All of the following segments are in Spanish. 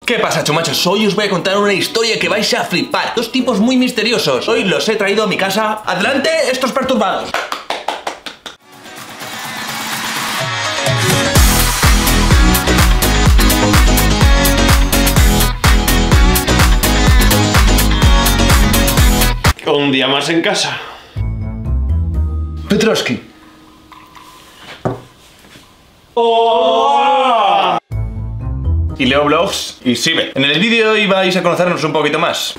¿Qué pasa, chumachos? Hoy os voy a contar una historia que vais a flipar. Dos tipos muy misteriosos. Hoy los he traído a mi casa. ¡Adelante, estos perturbados! Un día más en casa. Petrovsky. ¡Oh! Y Leo Vlogs y Sibe. En el vídeo hoy vais a conocernos un poquito más.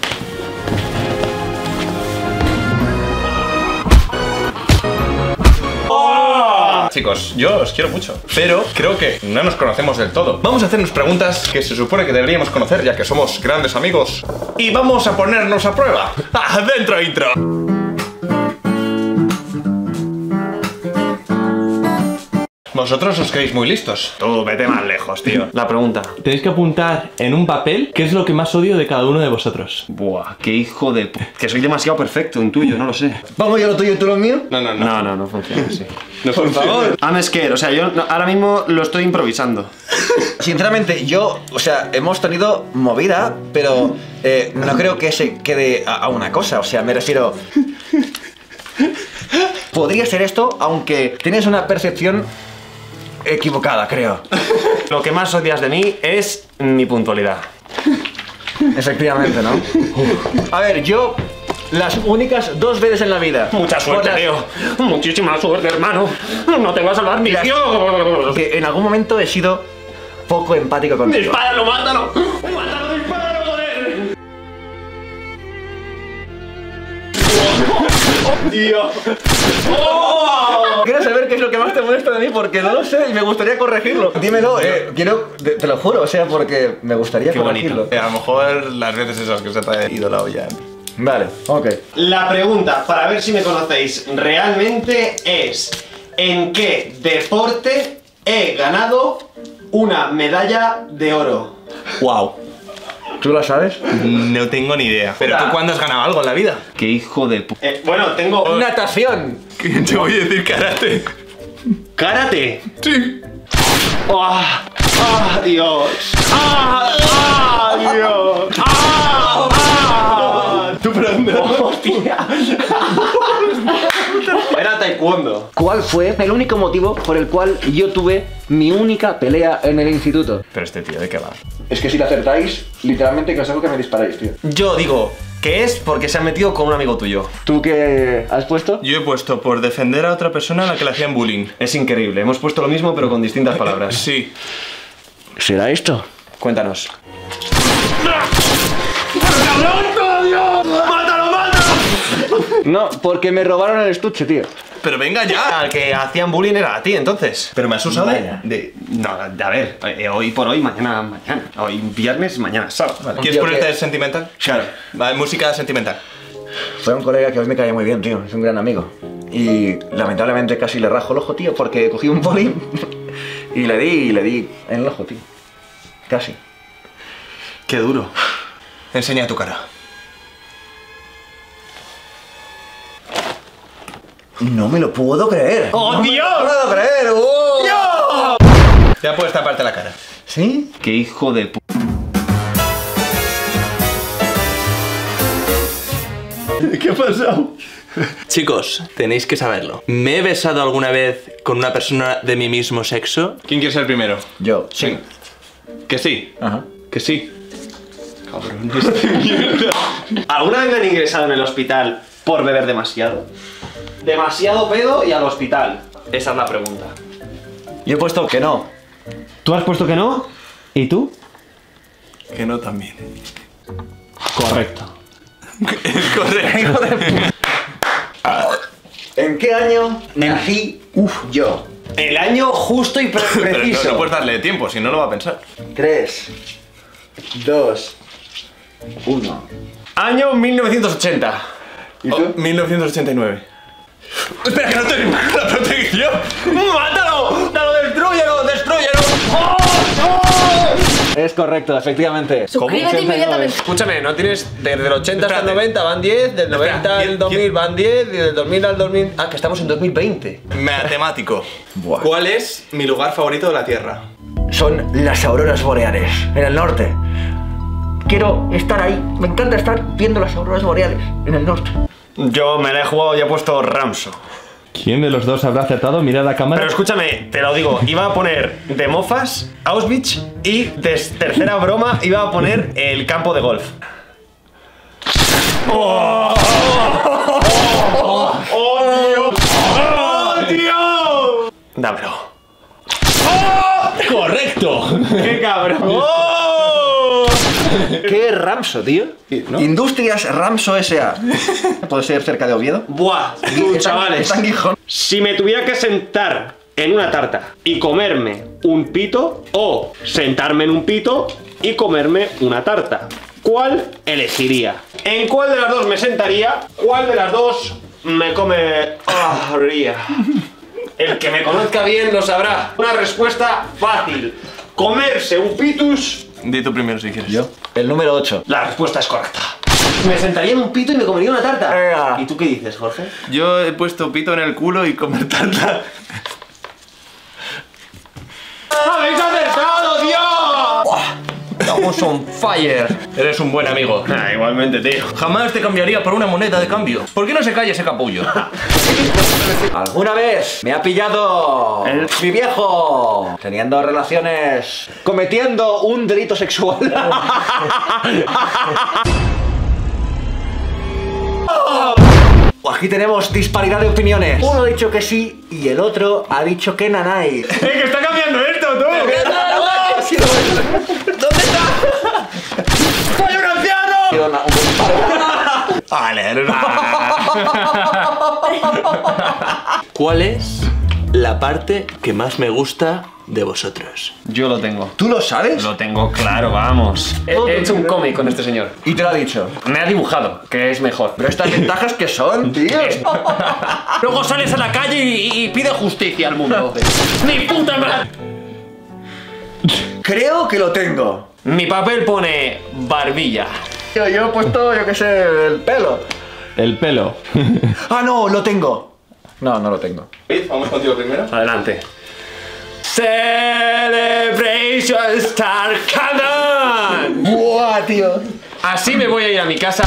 Chicos, yo os quiero mucho, pero creo que no nos conocemos del todo. Vamos a hacernos preguntas que se supone que deberíamos conocer, ya que somos grandes amigos. Y vamos a ponernos a prueba. ¡Adentro intro! Vosotros os creéis muy listos. Tú, vete más lejos, tío. La pregunta. Tenéis que apuntar en un papel qué es lo que más odio de cada uno de vosotros. Buah, qué hijo de... Que soy demasiado perfecto, intuyo, no lo sé. ¿Vamos yo lo tuyo y tú lo mío? No funciona así. No, por favor. I'm scared, o sea, yo ahora mismo lo estoy improvisando. Sinceramente, hemos tenido movida, pero no creo que se quede a una cosa. O sea, me refiero... Podría ser esto, aunque tienes una percepción equivocada, creo. Lo que más odias de mí es mi puntualidad. Efectivamente, ¿no? A ver, yo... Las únicas 2 veces en la vida. Mucha suerte, Leo. Muchísima suerte, hermano. No te vas a salvar ni Dios. Que en algún momento he sido poco empático contigo. ¡Dispáralo, mátalo! ¡Mátalo, dispáralo, joder! ¡Dios! Quiero saber qué es lo que más te molesta de mí porque no lo sé y me gustaría corregirlo. Dímelo, te lo juro, o sea, porque me gustaría corregirlo. A lo mejor las veces esas que se te ha ido la olla. Vale, ok. La pregunta, para ver si me conocéis realmente, es: ¿en qué deporte he ganado una medalla de oro? Wow. ¿Tú lo sabes? No tengo ni idea. ¿Pero tú cuándo has ganado algo en la vida? ¡Qué hijo de p... Bueno, tengo... ¡Natación! Te voy a decir karate. ¡Karate! Sí. ¡Ah! ¡Ah, Dios! ¡Ah! ¡Ah, Dios! ¡Ah! ¡Ah! ¿Tú pero dónde? ¡Hostia! Era taekwondo. ¿Cuál fue el único motivo por el cual yo tuve mi única pelea en el instituto? Pero este tío, ¿de qué va? Es que si lo acertáis, literalmente que os hago que me disparáis, tío. Yo digo que es porque se ha metido con un amigo tuyo. ¿Tú qué has puesto? Yo he puesto por defender a otra persona a la que le hacían bullying. Es increíble, hemos puesto lo mismo pero con distintas palabras. Sí. ¿Será esto? Cuéntanos. ¡Mátalo, mátalo! No, porque me robaron el estuche, tío. Pero venga ya. Al que hacían bullying era a ti, entonces. Pero me has usado No, a ver, hoy por hoy, mañana. Hoy viernes, mañana sábado. Vale. ¿Quieres Un tío ponerte que- sentimental? Claro. Vale, música sentimental. Fue un colega que hoy me caía muy bien, tío. Es un gran amigo. Y lamentablemente casi le rajo el ojo, tío, porque cogí un boli y le di en el ojo, tío. Casi. Qué duro. Enseña tu cara. No me lo puedo creer. ¡Oh, no Dios! Me lo puedo creer. ¡Oh! Ya puedes taparte la cara. ¿Sí? Qué hijo de p... ¿Qué ha pasado? Chicos, tenéis que saberlo. ¿Me he besado alguna vez con una persona de mi mismo sexo? ¿Quién quiere ser el primero? Yo. Sí. Que sí. Ajá. Que sí. ¿Alguna vez me han ingresado en el hospital por beber demasiado? Demasiado pedo y al hospital. Esa es la pregunta. Yo he puesto que no. ¿Tú has puesto que no? ¿Y tú? Que no también. Correcto. Es correcto. ¿En qué año nací yo? El año justo y Pero preciso. no puedes darle tiempo, si no lo va a pensar. 3, 2, 1. Año 1980. ¿Y tú? 1989. Espera, que no tengo la protección. ¡Mátalo! ¡Dalo, destrúyelo! ¡Destrúyelo! Es correcto, efectivamente. Suscríbete inmediatamente. Escúchame, ¿no tienes desde el 80 hasta el Espérate. 90 van 10, del 90 Espera, al 2000 van 10 y del 2000 al 2000... Ah, que estamos en 2020. Matemático. Buah. ¿Cuál es mi lugar favorito de la Tierra? Son las auroras boreales, en el norte. quiero estar ahí. Me encanta estar viendo las auroras boreales en el norte. Yo me la he jugado y he puesto Ramso. ¿Quién de los dos habrá acertado? Mira la cámara. Pero escúchame, te lo digo, iba a poner de mofas Auschwitz y de tercera broma iba a poner el campo de golf. ¡Oh! ¡Oh! ¡Oh, Dios! ¡Oh, Dios! Dámelo. ¡Oh! ¡Correcto! ¡Qué cabrón! ¡Oh! ¿Qué es Ramso, tío? ¿No? Industrias Ramso S.A. ¿Puede ser cerca de Oviedo? ¡Buah! Tú, chavales. Está en Gijón. Si me tuviera que sentar en una tarta y comerme un pito, o sentarme en un pito y comerme una tarta, ¿cuál elegiría? ¿En cuál de las dos me sentaría? ¿Cuál de las dos me comería? El que me conozca bien lo sabrá. Una respuesta fácil. Comerse un pitus. Di tú primero si quieres. ¿Yo? El número 8. La respuesta es correcta. Me sentaría en un pito y me comería una tarta. Venga. ¿Y tú qué dices, Jorge? Yo he puesto pito en el culo y comer tarta. ¡Habéis acertado, Dios! Estamos on fire. Eres un buen amigo. Igualmente, tío. Jamás te cambiaría por una moneda de cambio. ¿Por qué no se calla ese capullo? ¿Alguna vez me ha pillado mi viejo teniendo relaciones, cometiendo un delito sexual? Aquí tenemos disparidad de opiniones. Uno ha dicho que sí y el otro ha dicho que nanay. ¡Que está cambiando esto, tú! ¿Dónde está? ¡Soy un anciano! Vale. ¿Cuál es la parte que más me gusta de vosotros? Yo lo tengo. ¿Tú lo sabes? Lo tengo claro, vamos. He hecho un cómic con este señor. Y te lo ha dicho. Me ha dibujado, que es mejor. Pero estas ventajas que son, tío. Luego sales a la calle y pide justicia al mundo. ¡Mi puta madre! Creo que lo tengo. Mi papel pone barbilla. Yo he puesto, yo qué sé, el pelo. El pelo. Ah, no, lo tengo. No, no lo tengo. Vamos contigo primero. Adelante. Celebration Star Cannon. ¡Buah, tío! Así me voy a ir a mi casa.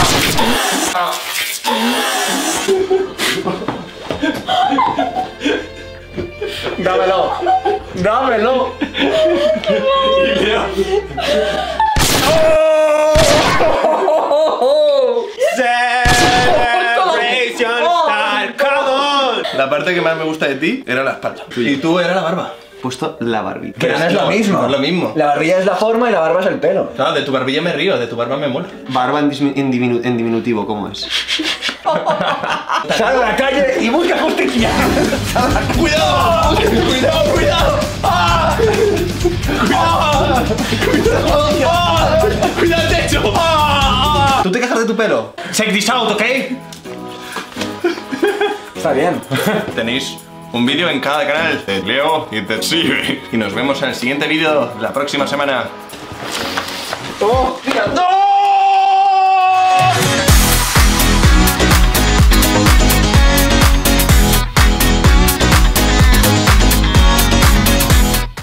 ¡Dámelo! ¡Dámelo! Celebration Star Cannon. La parte que más me gusta de ti era la espalda. Y tú era la barba. Puesto la barbilla. Pero no es lo mismo. No es lo mismo. La barbilla es la forma y la barba es el pelo. Claro, de tu barbilla me río, de tu barba me mola. Barba en diminutivo, ¿cómo es? Sal a la calle y busca justicia. ¡Cuidado! ¡Cuidado, cuidado! ¡Ah! ¡Ah! ¡Cuidado! ¡Ah! ¡Cuidado el techo! ¡Ah! ¿Tú te quejas de tu pelo? Check this out, ¿ok? Está bien. Tenéis un vídeo en cada canal de Leo y de Sigue. Y nos vemos en el siguiente vídeo la próxima semana. ¡Oh! ¡No!